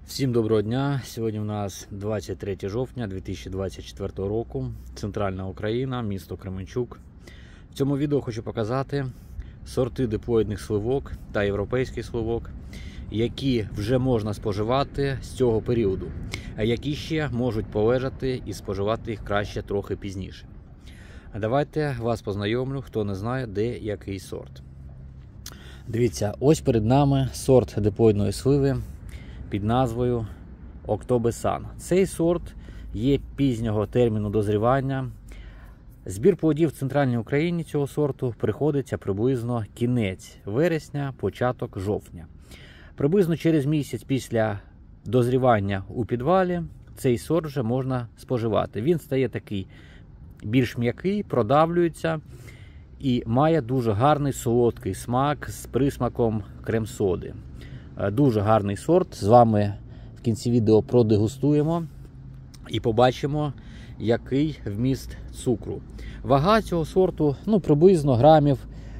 Всім доброго дня! Сьогодні у нас 23 жовтня 2024 року, Центральна Україна, місто Кременчук. В цьому відео хочу показати сорти диплоїдних сливок та європейський сливок, які вже можна споживати з цього періоду, а які ще можуть полежати і споживати їх краще трохи пізніше. Давайте вас познайомлю, хто не знає, де який сорт. Дивіться, ось перед нами сорт диплоїдної сливи під назвою Октобесан. Цей сорт є пізнього терміну дозрівання. Збір плодів в Центральній Україні цього сорту приходиться приблизно кінець вересня, початок жовтня. Приблизно через місяць після дозрівання у підвалі цей сорт вже можна споживати. Він стає такий більш м'який, продавлюється і має дуже гарний солодкий смак з присмаком крем-соди. Дуже гарний сорт. З вами в кінці відео продегустуємо і побачимо, який вміст цукру. Вага цього сорту приблизно грамів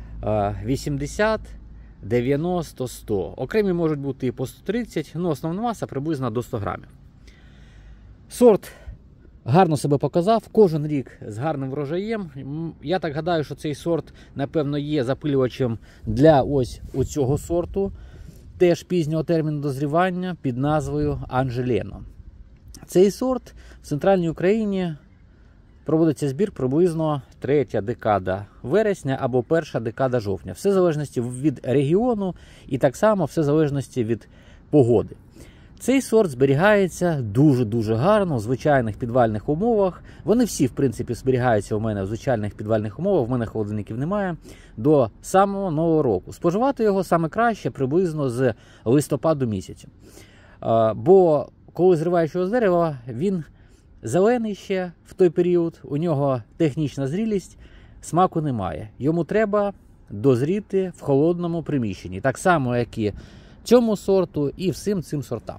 80, 90, 100. Окремі можуть бути і по 130, основна маса приблизно до 100 грамів. Сорт гарно себе показав, кожен рік з гарним врожаєм. Я так гадаю, що цей сорт, напевно, є запилювачем для ось цього сорту. Теж пізнього терміну дозрівання під назвою Анжелено. Цей сорт в Центральній Україні проводиться збір приблизно 3-я декада вересня або 1-ша декада жовтня. Все в залежності від регіону і так само все в залежності від погоди. Цей сорт зберігається дуже-дуже гарно в звичайних підвальних умовах. Вони всі, в принципі, зберігаються у мене в звичайних підвальних умовах, в мене холодильників немає, до самого Нового року. Споживати його саме краще приблизно з листопаду місяця. Бо коли зриваєш його з дерева, він зелений ще в той період, у нього технічна зрілість, смаку немає. Йому треба дозріти в холодному приміщенні. Так само, як і цьому сорту і всім цим сортам.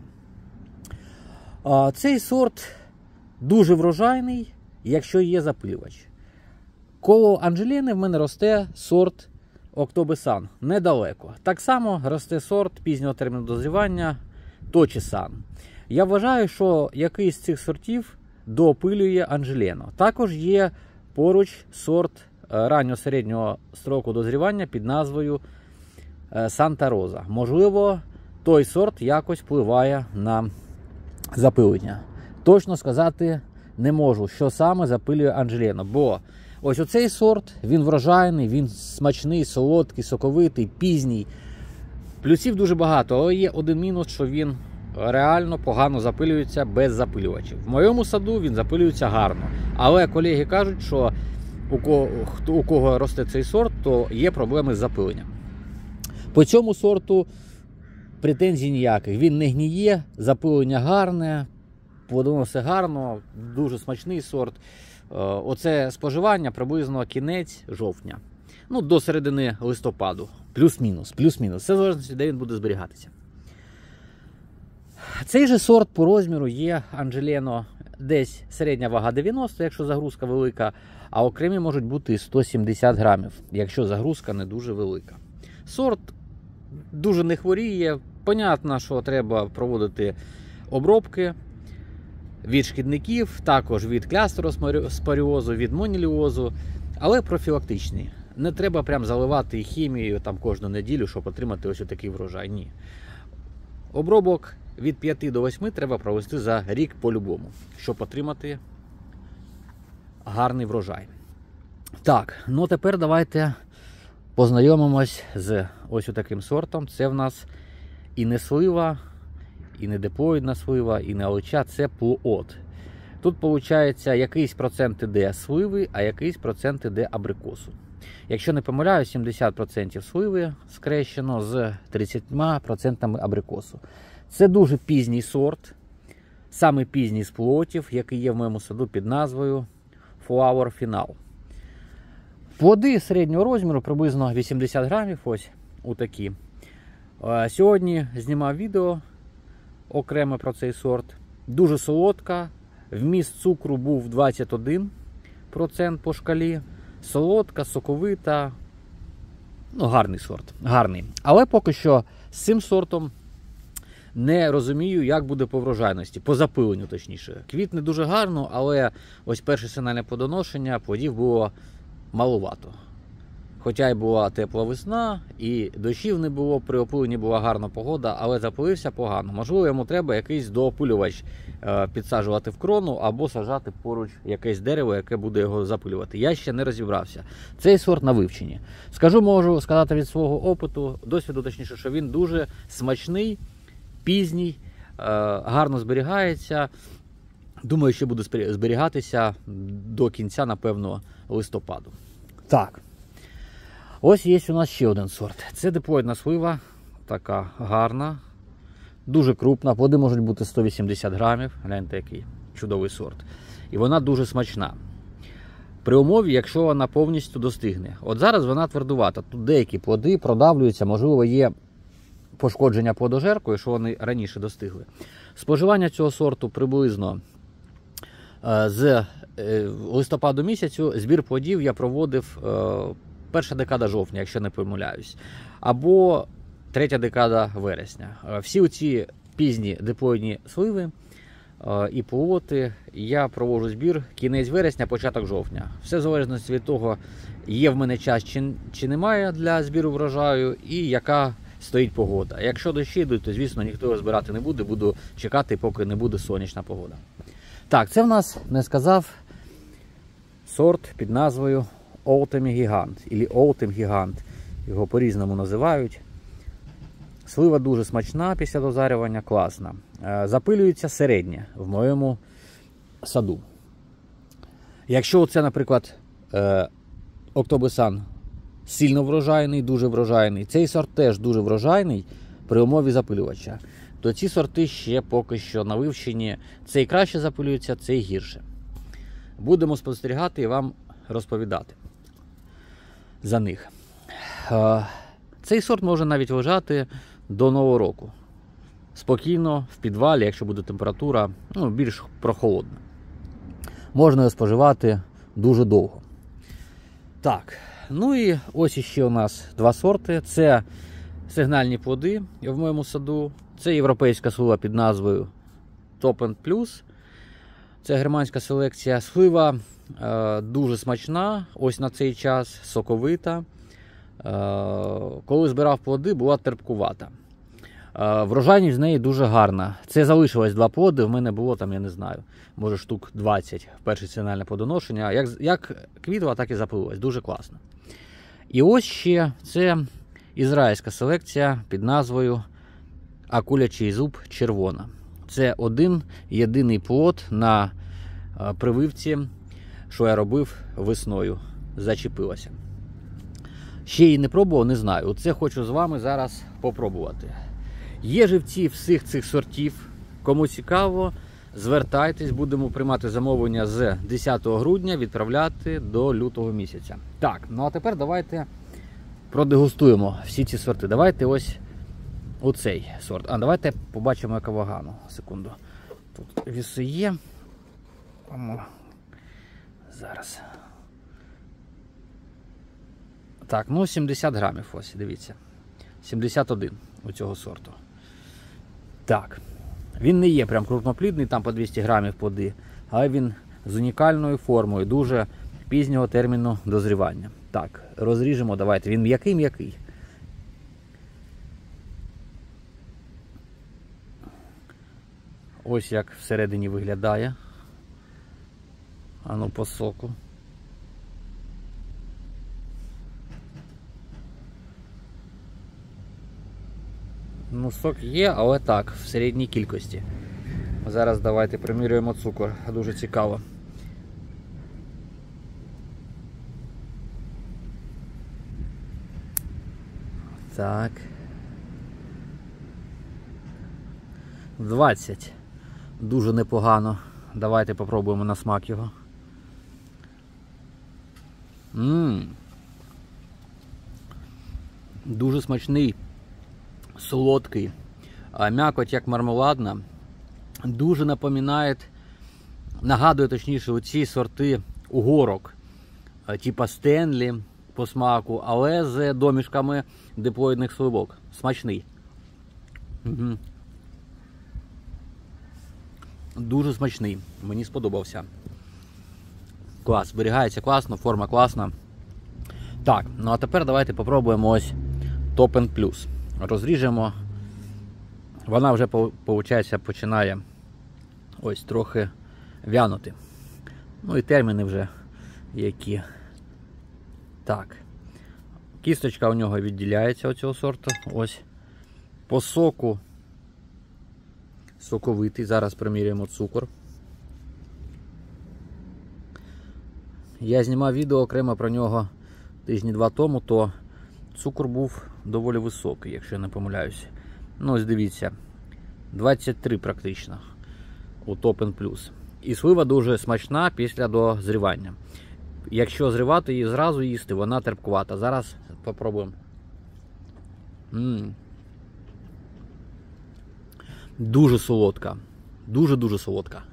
Цей сорт дуже врожайний, якщо є запилювач. Коло Анжелени в мене росте сорт Октобесан недалеко. Так само росте сорт пізнього терміну дозрівання Точесан. Я вважаю, що якийсь з цих сортів доопилює Анжелену. Також є поруч сорт ранньо-середнього строку дозрівання під назвою Санта Роза. Можливо, той сорт якось впливає на запилення. Точно сказати не можу, що саме запилює Анжелену. Бо ось оцей сорт, він врожайний, він смачний, солодкий, соковитий, пізній. Плюсів дуже багато, але є один мінус, що він реально погано запилюється без запилювачів. В моєму саду він запилюється гарно. Але колеги кажуть, що у кого росте цей сорт, то є проблеми з запиленням. По цьому сорту претензій ніяких. Він не гніє, запилення гарне, плодоносить гарно, дуже смачний сорт. Оце споживання приблизно кінець жовтня. До середини листопаду. Плюс-мінус. Все залежно, де він буде зберігатися. Цей же сорт по розміру є Анжелено десь середня вага 90, якщо загрузка велика, а окремі можуть бути 170 грамів, якщо загрузка не дуже велика. Сорт дуже не хворіє. Понятно, що треба проводити обробки від шкідників, також від клястероспоріозу, від моніліозу, але профілактичні. Не треба прям заливати хімією кожну неділю, щоб отримати ось такий врожай. Ні. Обробок від 5 до 8 треба провести за рік по-любому, щоб отримати гарний врожай. Так, тепер давайте познайомимось з ось таким сортом. Це в нас і не слива, і не диплоїдна слива, і не алича, це плод. Тут, виходить, якийсь процент іде сливи, а якийсь процент іде абрикосу. Якщо не помиляю, 70% сливи скрещено з 30% абрикосу. Це дуже пізній сорт, саме пізній з плодів, який є в моєму саду під назвою Flower Final. Плоди середнього розміру, приблизно 80 грамів, ось такі. Сьогодні знімав відео окреме про цей сорт. Дуже солодка, вміст цукру був 21% по шкалі. Солодка, соковита, гарний сорт, гарний. Але поки що з цим сортом Не розумію, як буде по врожайності, по запиленню точніше. Квітне дуже гарно, але ось перше сигнальне плодоношення плодів було маловато. Хоча й була тепла весна, і дощів не було, при опиленні була гарна погода, але запилився погано. Можливо, йому треба якийсь доопилювач підсаджувати в крону або саджати поруч якесь дерево, яке буде його запилювати. Я ще не розібрався. Цей сорт на вивченні. Можу сказати від свого опиту, досвіду точніше, що він дуже смачний, пізній, гарно зберігається. Думаю, що буде зберігатися до кінця, напевно, листопаду. Так. Ось є у нас ще один сорт. Це диплоїдна слива, така гарна, дуже крупна, плоди можуть бути 180 грамів, гляньте, який чудовий сорт. І вона дуже смачна. При умові, якщо вона повністю достигне. От зараз вона твердувата, тут деякі плоди продавлюються, можливо, є пошкодження плодожеркою, що вони раніше достигли. Споживання цього сорту приблизно з листопаду місяцю, збір плодів я проводив перша декада жовтня, якщо не помиляюсь, або третя декада вересня. Всі ці пізні диплоїдні сливи і полоти я проводжу збір кінець вересня, початок жовтня. Все в залежності від того, є в мене час чи немає для збіру врожаю, і яка стоїть погода. Якщо дощі йдуть, то, звісно, ніхто його збирати не буде, буду чекати, поки не буде сонячна погода. Так, це в нас, не сказав, сорт під назвою Autumn Gigant, або Autumn Gigant, його по-різному називають. Слива дуже смачна після дозарювання, класна. Запилюється середня в моєму саду. Якщо це, наприклад, Октобесан сильно врожайний, дуже врожайний, цей сорт теж дуже врожайний при умові запилювача, то ці сорти ще поки що на вивченні. Цей краще запилюється, цей гірше. Будемо спостерігати і вам розповідати за них. Цей сорт може навіть лежати до Нового року. Спокійно, в підвалі, якщо буде температура більш прохолодна. Можна його споживати дуже довго. Так, ну і ось іще у нас два сорти. Це сигнальні плоди в моєму саду. Це європейська слива під назвою Top End Plus. Це германська селекція. Слива дуже смачна, ось на цей час, соковита. Коли збирав плоди, була терпкувата. Врожайність з неї дуже гарна. Це залишилось два плоди, в мене було там, я не знаю, може штук 20 в перше сигнальне плодоношення. Як квітла, так і запилилось. Дуже класно. І ось ще це ізраїльська селекція під назвою Акулячий зуб червона. Це один єдиний плод на прививці, що я робив весною. Зачепилася. Ще її не пробував, не знаю. Оце хочу з вами зараз попробувати. Є живці всіх цих сортів. Кому цікаво, звертайтесь, будемо приймати замовлення з 10 грудня, відправляти до лютого місяця. Так, ну а тепер давайте продегустуємо всі ці сорти. Давайте ось оцей сорт. Давайте побачимо, яка вага. Секунду. Тут віси є. Зараз. Так, 70 грамів ось, дивіться. 71 у цього сорту. Так. Він не є прям крупноплідний, там по 200 грамів плоди, але він з унікальною формою, дуже пізнього терміну дозрівання. Так, розріжемо, давайте. Він м'який-м'який. Ось як всередині виглядає. Ану по соку. Сок є, але так, в середній кількості. Зараз давайте примірюємо цукор, дуже цікаво. Так. 20. Дуже непогано. Давайте попробуємо на смак його. Дуже смачний, солодкий, м'якоть як мармеладна. Дуже нагадує точніше оці сорти угорок, типа Стенлі по смаку, але з домішками диплоїдних сливок. Смачний. Дуже смачний, мені сподобався. Клас, зберігається класно, форма класна. Так, ну а тепер давайте попробуємо ось Top End Plus. Розріжемо. Вона вже, виходить, починає ось трохи вянути. Ну і терміни вже які. Так. Кісточка у нього відділяється від цього сорту. Ось. По соку соковитий. Зараз приміряємо цукор. Я знімав відео окремо про нього тижні 2 тому, то цукор був доволі високий, якщо я не помиляюся. Ну ось дивіться, 23 практично у Top End Plus. І слива дуже смачна після дозрівання. Якщо зривати її зразу їсти, вона терпкувата. Зараз попробуємо. Дуже солодка. Дуже-дуже солодка.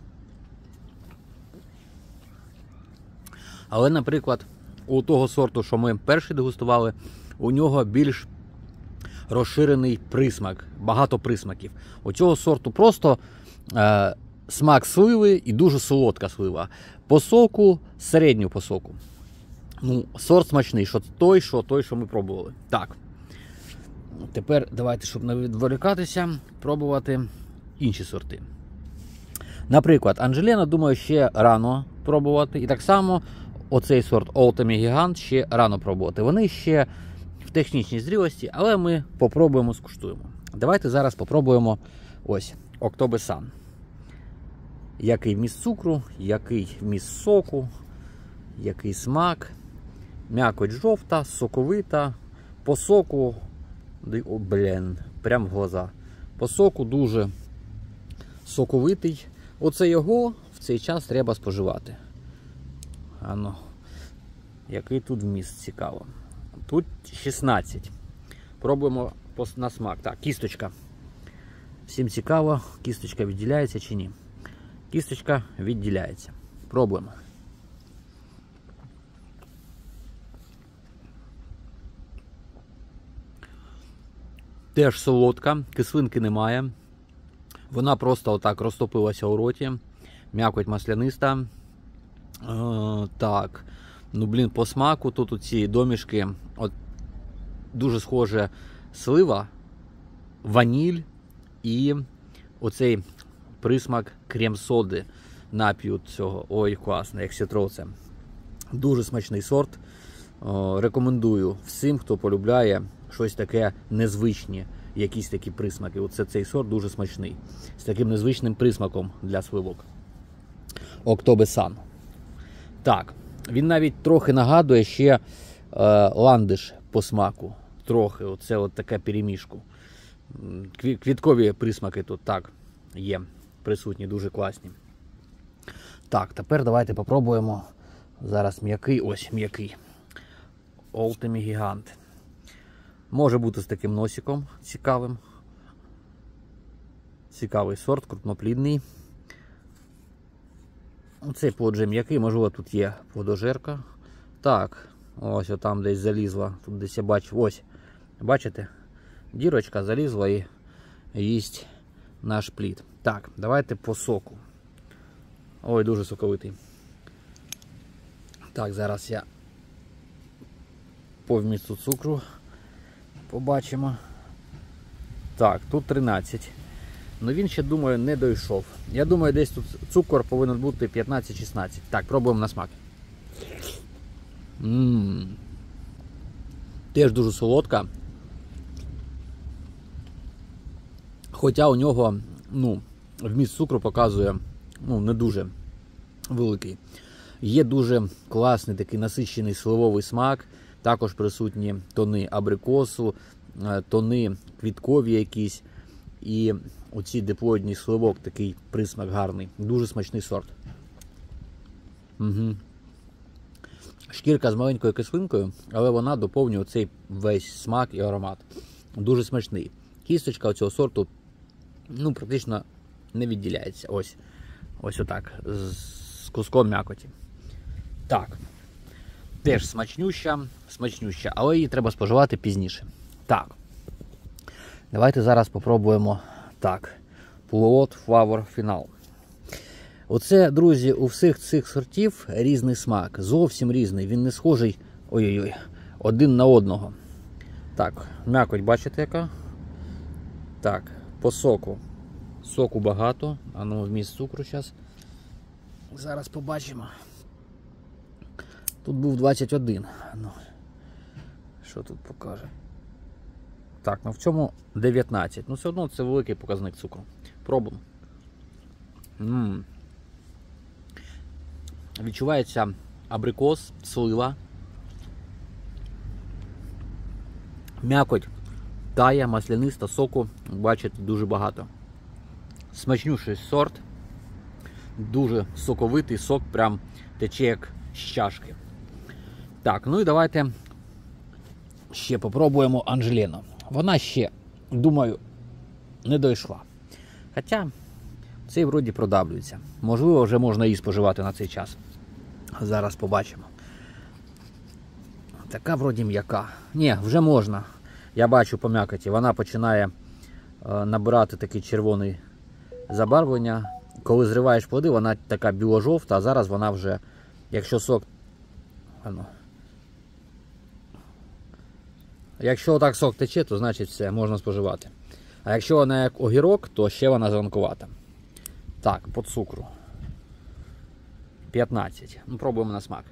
Але, наприклад, у того сорту, що ми перший дегустували, у нього більш розширений присмак, багато присмаків. У цього сорту просто смак сливи і дуже солодка слива. По соку, середню по соку. Ну, сорт смачний, що той, що ми пробували. Так. Тепер давайте, щоб не відволікатися, пробувати інші сорти. Наприклад, Анжелена, думаю, ще рано пробувати. І так само оцей сорт Ultimate Gigant ще рано пробувати. Вони ще в технічній зрілості, але ми попробуємо, скуштуємо. Давайте зараз попробуємо ось October Sun. Який вміст цукру, який вміст соку, який смак. М'якоть жовта, соковита. По соку, прям в глаза. По соку дуже соковитий. Оце його в цей час треба споживати. Ано, який тут вміст, цікаво. Тут 16. Пробуємо на смак. Так, кісточка. Всім цікаво, кісточка відділяється чи ні. Кісточка відділяється. Пробуємо. Теж солодка, кислинки немає. Вона просто отак розтопилася у роті. М'якоть масляниста. Так. Ну, блін, по смаку тут ці домішки, от, дуже схоже слива, ваніль і оцей присмак крем-соди напію цього. Ой, класно, як сітроце. Дуже смачний сорт. Рекомендую всім, хто полюбляє щось таке незвичне, якісь такі присмаки. Оце цей сорт дуже смачний. З таким незвичним присмаком для сливок. October Sun. Так, він навіть трохи нагадує ще ландиш по смаку. Трохи, оце от таке перемішку. Квіткові присмаки тут так є присутні, дуже класні. Так, тепер давайте попробуємо. Зараз м'який, ось м'який. Ultimate Gigant. Може бути з таким носиком цікавим. Цікавий сорт, крупноплідний. Оцей плод вже м'який, можливо, тут є плодожерка. Так, ось там десь залізла. Тут десь я бачу, ось, бачите? Дірочка залізла і їсть наш плід. Так, давайте по соку. Ой, дуже соковитий. Так, зараз я по вмісту цукру побачимо. Так, тут 13. Ну він ще, думаю, не дійшов. Я думаю, десь тут цукор повинен бути 15-16. Так, пробуємо на смак. Теж дуже солодка. Хоча у нього, ну, вміст цукру показує, ну, не дуже великий. Є дуже класний такий насичений сливовий смак. Також присутні тони абрикосу, тони квіткові якісь. І оці диплоїдні сливок, такий присмак гарний. Дуже смачний сорт. Угу. Шкірка з маленькою кислинкою, але вона доповнює цей весь смак і аромат. Дуже смачний. Кісточка цього сорту, ну, практично не відділяється. Ось. Ось отак. З куском м'якоті. Так. Теж смачнюща, але її треба споживати пізніше. Так. Давайте зараз попробуємо. Так. Plot Flower Final. Оце, друзі, у всіх цих сортів різний смак. Зовсім різний. Він не схожий ой-ой-ой, один на одного. Так, м'якоть бачите яка? Так, по соку. Соку багато. А ну, вміст цукру зараз. Зараз побачимо. Тут був 21. Ну, що тут покаже? Так, ну в цьому 19. Ну все одно це великий показник цукру. Пробуємо. Відчувається абрикос, слива. М'якоть тає, масляниста, соку, бачите, дуже багато. Смачнющий сорт. Дуже соковитий, сок прям тече як з чашки. Так, ну і давайте ще попробуємо Анжелену. Вона ще, думаю, не дійшла. Хоча цей вроді продавлюється. Можливо, вже можна її споживати на цей час. Зараз побачимо. Така вроді м'яка. Ні, вже можна. Я бачу по м'якоті. Вона починає набирати такий червоний забарвлення. Коли зриваєш плоди, вона така біло-жовта, а зараз вона вже, якщо сок... Якщо отак сок тече, то значить все, можна споживати. А якщо вона як огірок, то ще вона зеленкувата. Так, по цукру. 15. Ну, пробуємо на смак.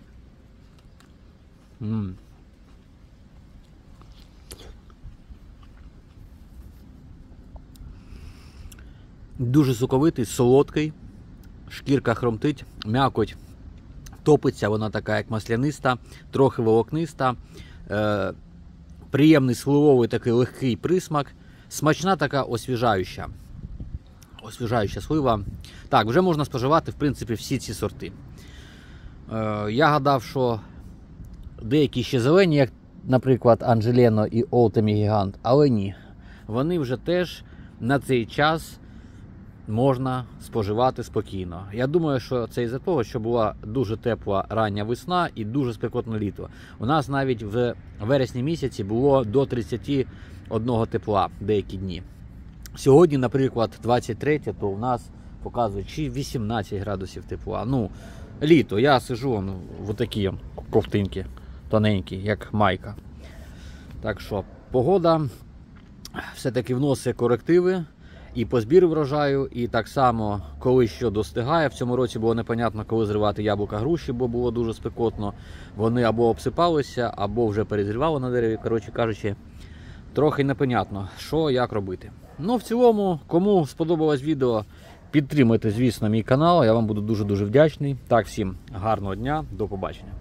Дуже соковитий, солодкий. Шкірка хромтить, м'якоть топиться, вона така як масляниста, трохи волокниста. Приємний сливовий такий легкий присмак. Смачна така освіжаюча. Освіжаюча слива. Так, вже можна споживати, в принципі, всі ці сорти. Я гадав, що деякі ще зелені, як, наприклад, Анжелено і Олтемі Гігант, але ні. Вони вже теж на цей час можна споживати спокійно. Я думаю, що це із-за того, що була дуже тепла рання весна і дуже спекотне літо. У нас навіть в вересні місяці було до 31 тепла деякі дні. Сьогодні, наприклад, 23, то у нас показують чи 18 градусів тепла. Ну, літо. Я сижу в такі ковтинки тоненькі, як майка. Так що, погода все-таки вносить корективи. І по збіру врожаю, і так само, коли що достигає. В цьому році було непонятно, коли зривати яблука, груші, бо було дуже спекотно. Вони або обсипалися, або вже перезрівали на дереві. Коротше кажучи, трохи непонятно, що, як робити. Ну, в цілому, кому сподобалось відео, підтримайте, звісно, мій канал. Я вам буду дуже-дуже вдячний. Так, всім гарного дня, до побачення.